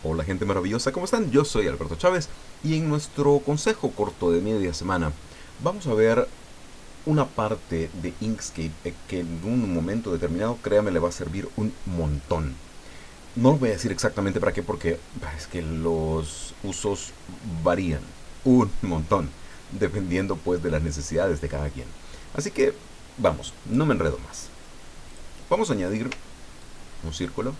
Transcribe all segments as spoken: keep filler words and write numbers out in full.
Hola gente maravillosa, ¿cómo están? Yo soy Alberto Chávez y en nuestro consejo corto de media semana vamos a ver una parte de Inkscape eh, que en un momento determinado, créame, le va a servir un montón. No os voy a decir exactamente para qué porque bah, es que los usos varían un montón dependiendo pues de las necesidades de cada quien. Así que vamos, no me enredo más. Vamos a añadir un círculo,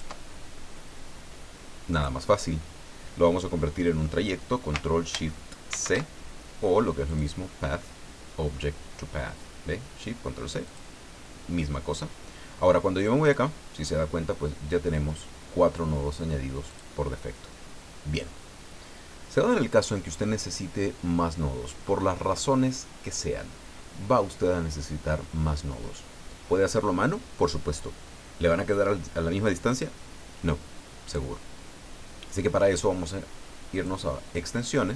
nada más fácil. Lo vamos a convertir en un trayecto, control shift C, o lo que es lo mismo, path, object to path. ¿Ve? Shift, control C, misma cosa. Ahora, cuando yo me voy acá, si se da cuenta, pues ya tenemos cuatro nodos añadidos por defecto. Bien. Se da en el caso en que usted necesite más nodos, por las razones que sean. Va usted a necesitar más nodos. ¿Puede hacerlo a mano? Por supuesto. ¿Le van a quedar a la misma distancia? No, seguro. Así que para eso vamos a irnos a extensiones,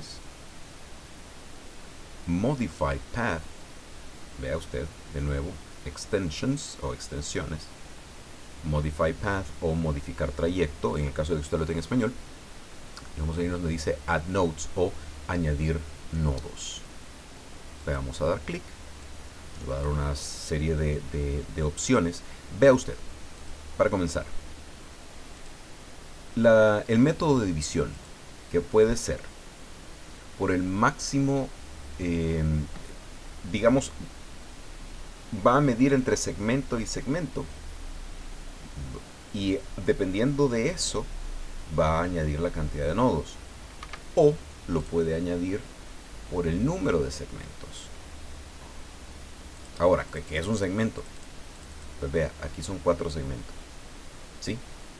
modify path, vea usted de nuevo, extensions o extensiones, modify path o modificar trayecto, en el caso de que usted lo tenga en español. Y vamos a ir donde dice add nodes o añadir nodos. Le vamos a dar clic, nos va a dar una serie de, de, de opciones. Vea usted, para comenzar, La, el método de división, que puede ser por el máximo, eh, digamos, va a medir entre segmento y segmento, y dependiendo de eso va a añadir la cantidad de nodos, o lo puede añadir por el número de segmentos. Ahora, ¿qué es un segmento? Pues vea, aquí son cuatro segmentos, ¿sí?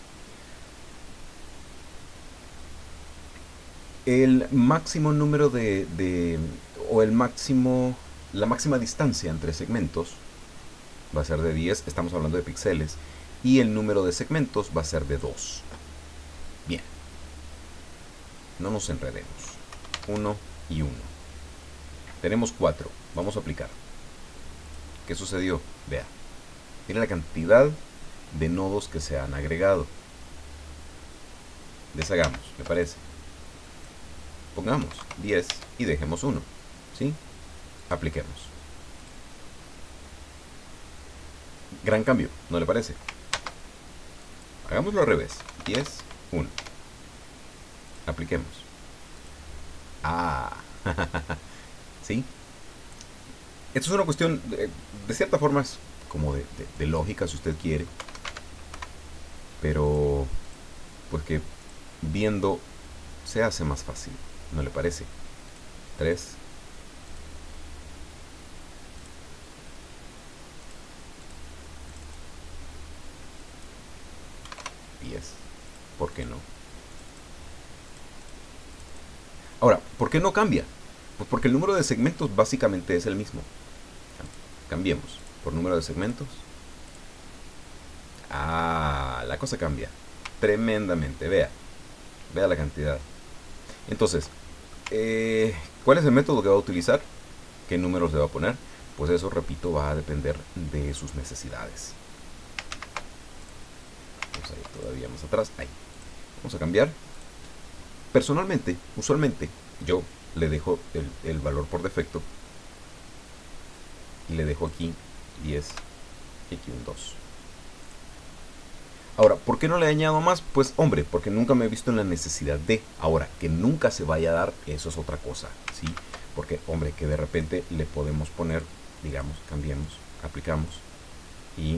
El máximo número de, de o el máximo, la máxima distancia entre segmentos va a ser de diez, estamos hablando de píxeles, y el número de segmentos va a ser de dos. Bien, no nos enredemos. uno y uno. Tenemos cuatro, vamos a aplicar. ¿Qué sucedió? Vea, mira la cantidad de nodos que se han agregado. Deshagamos, me parece. Pongamos diez y dejemos uno, ¿sí? Apliquemos. Gran cambio, ¿no le parece? Hagámoslo al revés. diez, uno. Apliquemos. Ah, ¿sí? Esto es una cuestión, de, de cierta forma, es como de, de, de lógica, si usted quiere. Pero, pues que viendo se hace más fácil. ¿No le parece? tres. diez. ¿Por qué no? Ahora, ¿por qué no cambia? Pues porque el número de segmentos básicamente es el mismo. Cambiemos por número de segmentos. Ah, la cosa cambia tremendamente. Vea. Vea la cantidad. Entonces, eh, ¿cuál es el método que va a utilizar? ¿Qué números le va a poner? Pues eso, repito, va a depender de sus necesidades. Vamos a ir todavía más atrás. Ahí. Vamos a cambiar. Personalmente, usualmente, yo le dejo el, el valor por defecto. Y le dejo aquí diez y aquí un dos. Ahora, ¿por qué no le añado más? Pues, hombre, porque nunca me he visto en la necesidad de. Ahora, que nunca se vaya a dar, eso es otra cosa, ¿sí? Porque, hombre, que de repente le podemos poner, digamos, cambiemos, aplicamos y...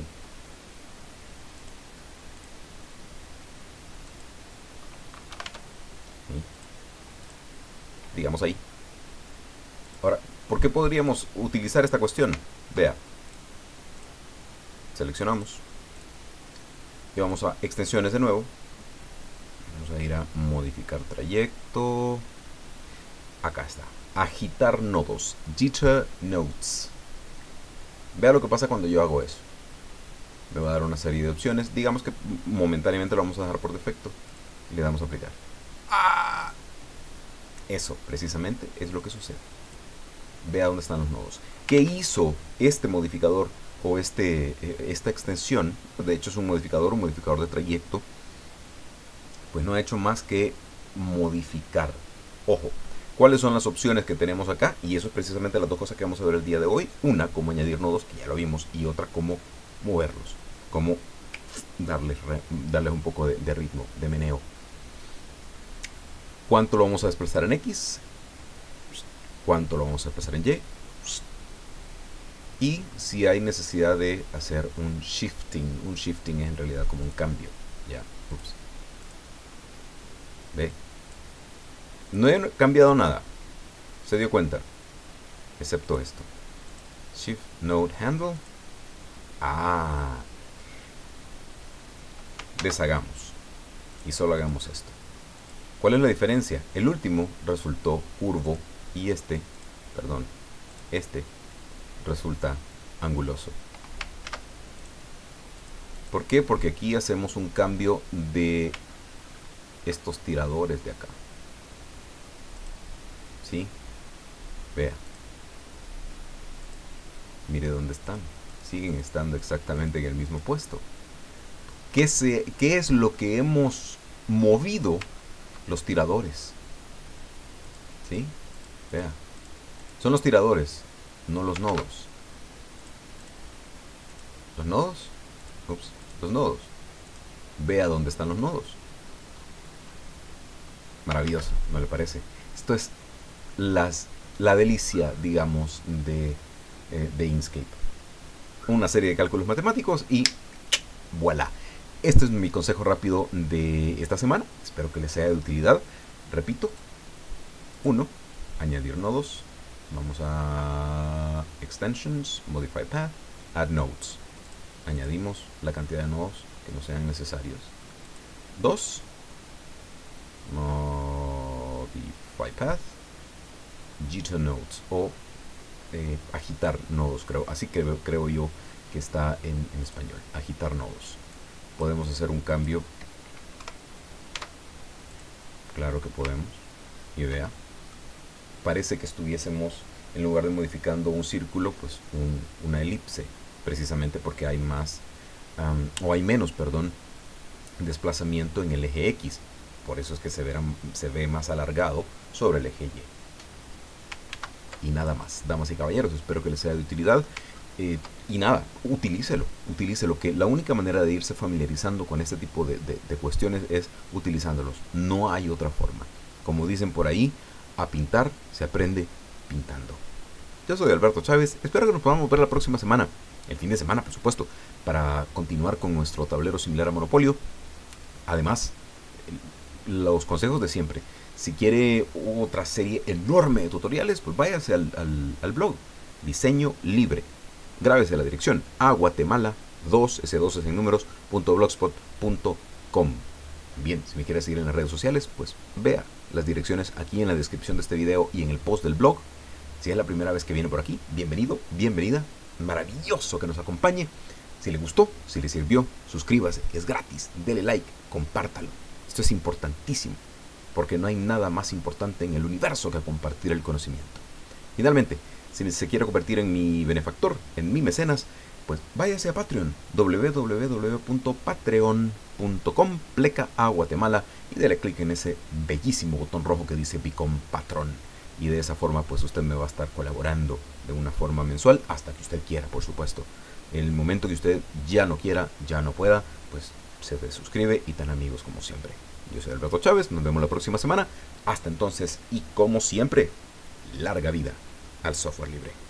¿sí? Digamos ahí. Ahora, ¿por qué podríamos utilizar esta cuestión? Vea. Seleccionamos. Y vamos a extensiones de nuevo. Vamos a ir a modificar trayecto. Acá está. Agitar nodos. Jitter nodes. Vea lo que pasa cuando yo hago eso. Me va a dar una serie de opciones. Digamos que momentáneamente lo vamos a dejar por defecto. Y le damos a aplicar. ¡Ah! Eso, precisamente, es lo que sucede. Vea dónde están los nodos. ¿Qué hizo este modificador? O este, esta extensión, de hecho es un modificador, un modificador de trayecto, pues no ha hecho más que modificar. Ojo, ¿cuáles son las opciones que tenemos acá? Y eso es precisamente las dos cosas que vamos a ver el día de hoy. Una, cómo añadir nodos, que ya lo vimos, y otra, cómo moverlos, cómo darles, darles un poco de, de ritmo, de meneo. ¿Cuánto lo vamos a desplazar en X? ¿Cuánto lo vamos a desplazar en Y? Y si hay necesidad de hacer un shifting. Un shifting es en realidad como un cambio. Ya, ups. ¿Ve? No he cambiado nada. ¿Se dio cuenta? Excepto esto. Shift Node Handle. Ah. Deshagamos. Y solo hagamos esto. ¿Cuál es la diferencia? El último resultó curvo y este, perdón, este resulta anguloso. ¿Por qué? Porque aquí hacemos un cambio de estos tiradores de acá. ¿Sí? Vea. Mire dónde están. Siguen estando exactamente en el mismo puesto. ¿Qué, se, qué es lo que hemos movido? Los tiradores. ¿Sí? Vea. Son los tiradores, no los nodos. ¿Los nodos? Ups, los nodos. Vea dónde están los nodos. Maravilloso, ¿no le parece? Esto es las, la delicia, digamos, de, eh, de Inkscape. Una serie de cálculos matemáticos y voilà. Este es mi consejo rápido de esta semana. Espero que les sea de utilidad. Repito. uno. Añadir nodos. Vamos a Extensions, Modify Path, Add Nodes. Añadimos la cantidad de nodos que no sean necesarios. dos. Modify Path, Jitter Nodes o eh, agitar nodos, creo. Así que creo yo que está en, en español. Agitar nodos. Podemos hacer un cambio. Claro que podemos. Y vea. Parece que estuviésemos, en lugar de modificando un círculo, pues un, una elipse. Precisamente porque hay más, um, o hay menos, perdón, desplazamiento en el eje X. Por eso es que se, verá, se ve más alargado sobre el eje Y. Y nada más, damas y caballeros. Espero que les sea de utilidad. Eh, y nada, utilícelo, utilícelo, que la única manera de irse familiarizando con este tipo de, de, de cuestiones es utilizándolos. No hay otra forma. Como dicen por ahí, a pintar se aprende pintando. Yo soy Alberto Chávez, espero que nos podamos ver la próxima semana, el fin de semana por supuesto, para continuar con nuestro tablero similar a Monopolio. Además, los consejos de siempre. Si quiere otra serie enorme de tutoriales, pues váyase al, al, al blog Diseño Libre. Grábese la dirección a guatemala dos, ese dos es en números, punto blogspot punto com. Bien, si me quiere seguir en las redes sociales, pues vea las direcciones aquí en la descripción de este video y en el post del blog. Si es la primera vez que viene por aquí, bienvenido, bienvenida. Maravilloso que nos acompañe. Si le gustó, si le sirvió, suscríbase, es gratis, dele like, compártalo. Esto es importantísimo, porque no hay nada más importante en el universo que compartir el conocimiento. Finalmente, si se quiere convertir en mi benefactor, en mi mecenas, pues váyase a Patreon, w w w punto patreon punto com, pleca a Guatemala, y dele clic en ese bellísimo botón rojo que dice Become Patron. Y de esa forma, pues usted me va a estar colaborando de una forma mensual, hasta que usted quiera, por supuesto. En el momento que usted ya no quiera, ya no pueda, pues se desuscribe y tan amigos como siempre. Yo soy Alberto Chávez, nos vemos la próxima semana. Hasta entonces, y como siempre, larga vida al software libre.